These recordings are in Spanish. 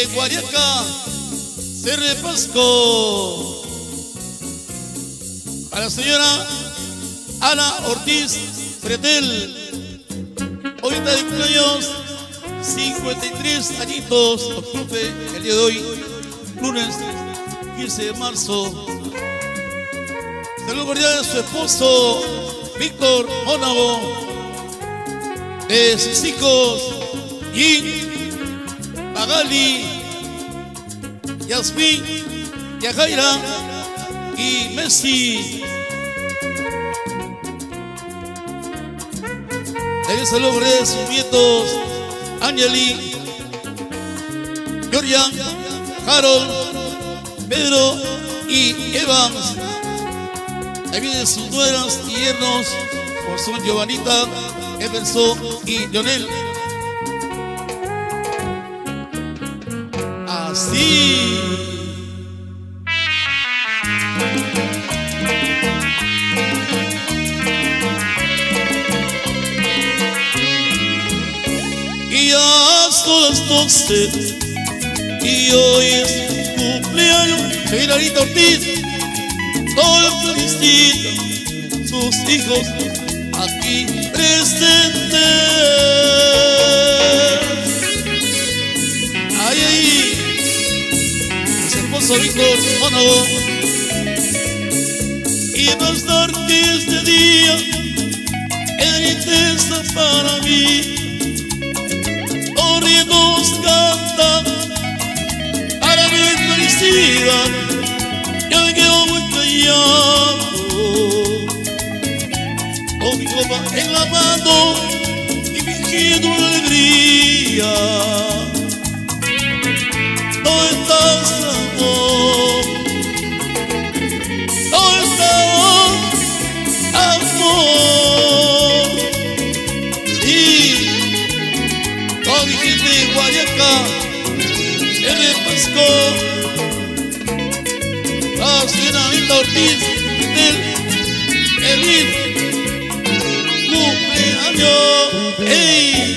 en Guariaca, Cerre Pasco. A la señora Ana Ortiz Fretel, hoy está de cumpleaños, 53 añitos, octubre, el día de hoy, lunes 15 de marzo. Saludos cordiales a su esposo Víctor Mónago, de sus hijos Jin, Magali, Yasmín, Yajaira y Messi. También saludos cordiales a sus nietos Angeli, Georgian, Harold, Pedro y Evans. También de sus nueras y yernos, como son Giovanita, Emerson y Leonel. Así. Y ya son las 12 y hoy es su cumpleaños. Señora Anita Ortiz, todos felicitan sus hijos aquí presentes. Ay, ay, su esposo Víctor Mónago. Y más tarde este día es intensa para mí. Corriendo canta para mi felicidad. Yo me quedo muy callado, con mi copa en la mano y fingiendo una alegría. ¿Dónde estás, amor? ¿Dónde estás, amor? Sí, con mi gente de Guariaca, Cerre Pasco. La señora Anita Ortiz, feliz cumpleaños. ¡Ey!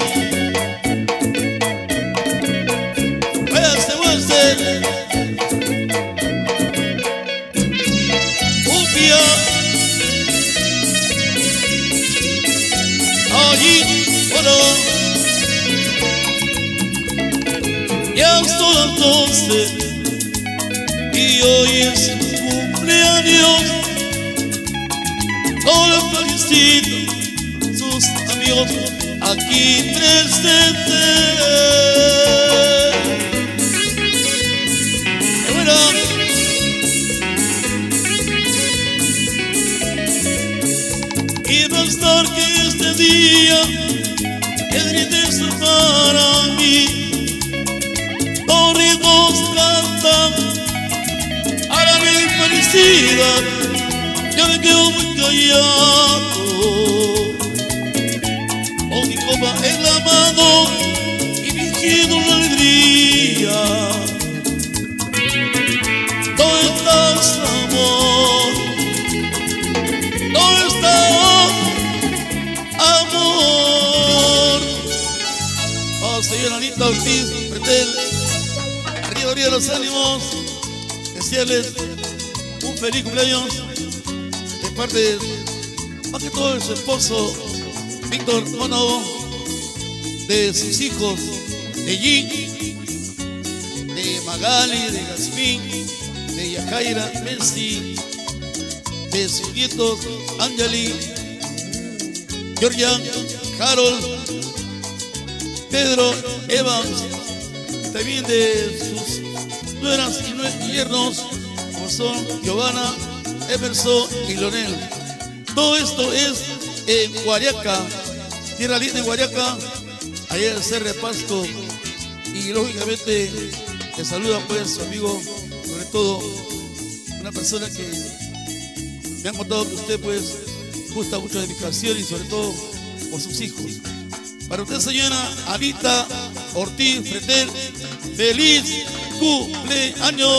Váyase, váyase. Cumbia. Allí, bueno. Ya son las 12 y hoy es su cumpleaños. Todos los felicito, sus amigos aquí presentes. Y bueno, y más tarde este día es intenso para mí. Los ritmos cantan a mi felicidad. Yo me quedo muy callado, con mi copa en la mano y fingiendo una alegría. ¿Dónde estás, amor? ¿Dónde estás, amor? Oh, señora Anita Ortiz Fretel, arriba, arriba los ánimos, desearles un feliz cumpleaños de parte de, más que todo, de su esposo Víctor Mónago, de sus hijos, de Jin, de Magali, de Yasmín, de Yajaira, Messi, de sus nietos Angeli, Georgian, Harold, Pedro, Evans, también de sus nueras y yernos, como son Giovanna, Emerson y Leonel. Todo esto es en Guariaca, tierra linda de Guariaca, allá en Cerre Pasco. Y lógicamente te saluda pues su amigo, sobre todo una persona que me han contado que usted pues gusta mucho de mis canciones y sobre todo por sus hijos. Para usted, señora Anita Ortiz Fretel, feliz cumpleaños.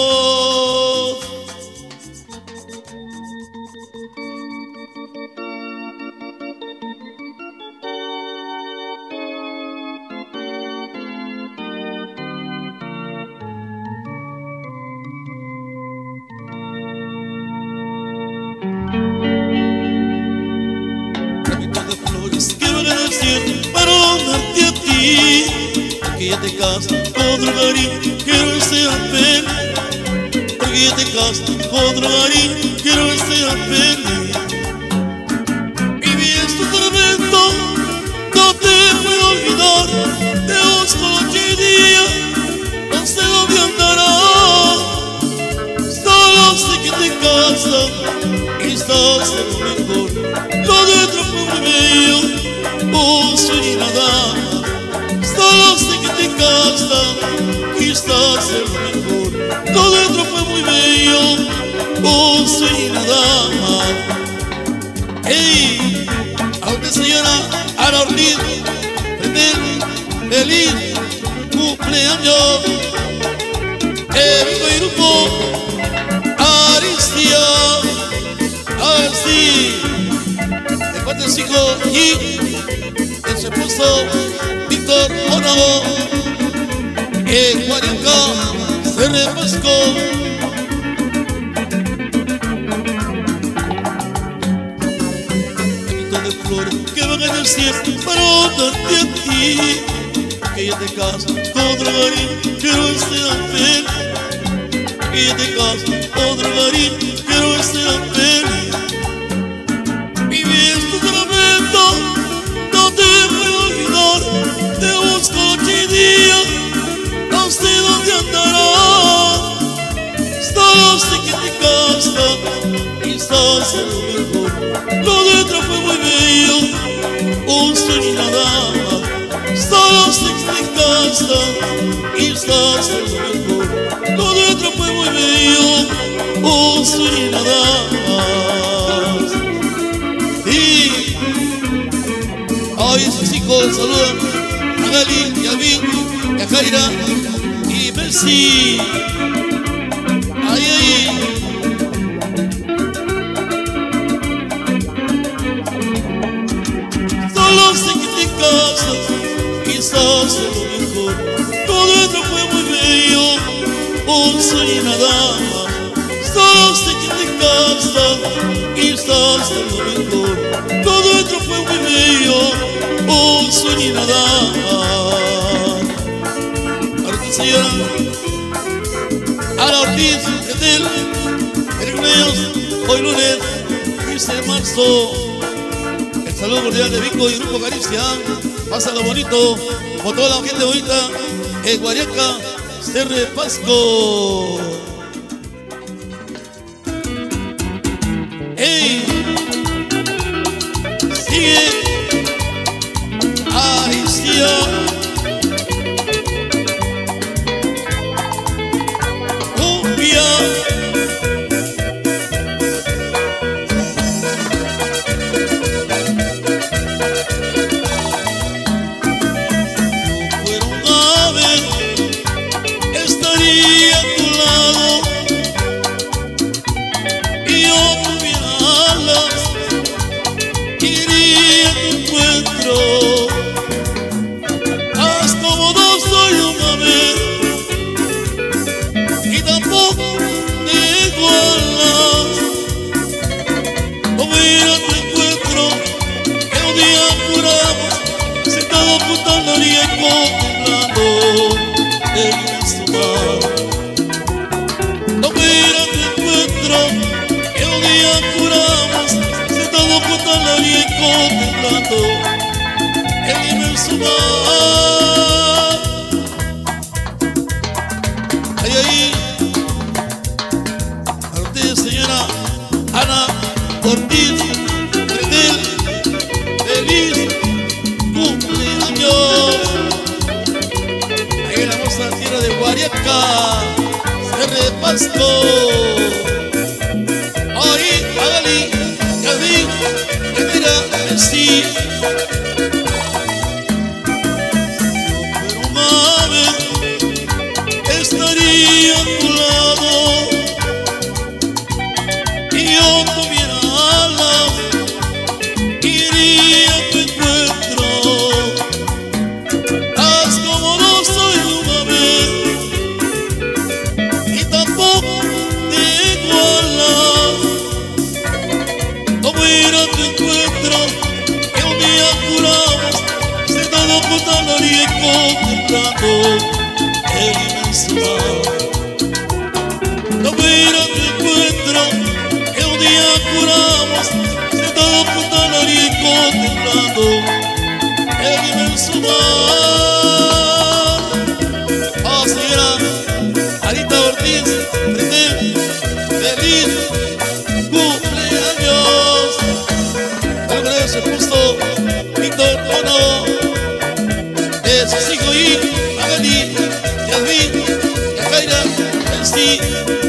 porque ya te casas con otro cariño, quiero estar feliz. Porque ya te casas con otro cariño, quiero estar feliz. Viví este tormento, no te puedo olvidar. Te busco noche y día, no sé dónde andarás. Solo sé que te casas y estás en lo mejor. Lo de otro fue muy bello, un sueño y nada. Solo sé que te casas y estás en lo mejor. Lo de otro fue muy bello, un sueño y nada más. Ey, a usted señora Ana Ortiz, feliz cumpleaños. Vivo y grupo Aristia, a ver si de parte de su hijo y de su esposo Víctor Onago, Guariaca se repascó. Manito de flores que van en el cielo para darte a ti. Que ya te casas con otro cariño, quiero estar feliz. Que ya te casas con otro cariño, quiero estar feliz. Viví este tormento, no te puedo olvidar. Te busco noche y día, no sé dónde andarás. Solo sé que te casas y estás en lo mejor. Lo de otro fue muy bello, un sueño y nada más. Solo sé que te casas y estás en lo mejor. Lo de otro fue muy bello, un sueño y nada más. Y hoy sus hijos saludan a Gali y a Vic y a Jaira y Messi. Ay, ay. Solo sé que te casas y estás en lo mejor. Lo de otro fue muy bello, un sueño y nada más. Solo sé que te casas y estás en lo mejor. Lo de otro fue muy bello, un sueño y nada más. Ahora señora Ana Ortiz, Etel, el cumpleaños hoy lunes 15 de marzo. El saludo cordial de Vico y Grupo Caricia. Pásalo bonito, con toda la gente bonita en Guariaca, Cerre Pasco. ¡Ey! Sigue Aristia. Cumbia. El inmenso mar. Ay, ay. A usted, señora Ana Ortiz, Redel, feliz cumpleaños. Ahí la hermosa tierra de Guariaca, Cerre Pasco. Ahí, Agali, Yavín, Yadira, Messi. Estaría a tu lado y yo tuviera alas, iría a tu encuentro. Haz como no soy una vez y tampoco te temblando el inmenso mar. No mira tu encuentro que un día curamos, sentados junto al orico temblando el inmenso mar. Oh, señora Arita Ortiz, feliz cumpleaños. Al se puso Víctor Onao, de sus hijos y Magali, Yasmin, Yajaira, Elsie.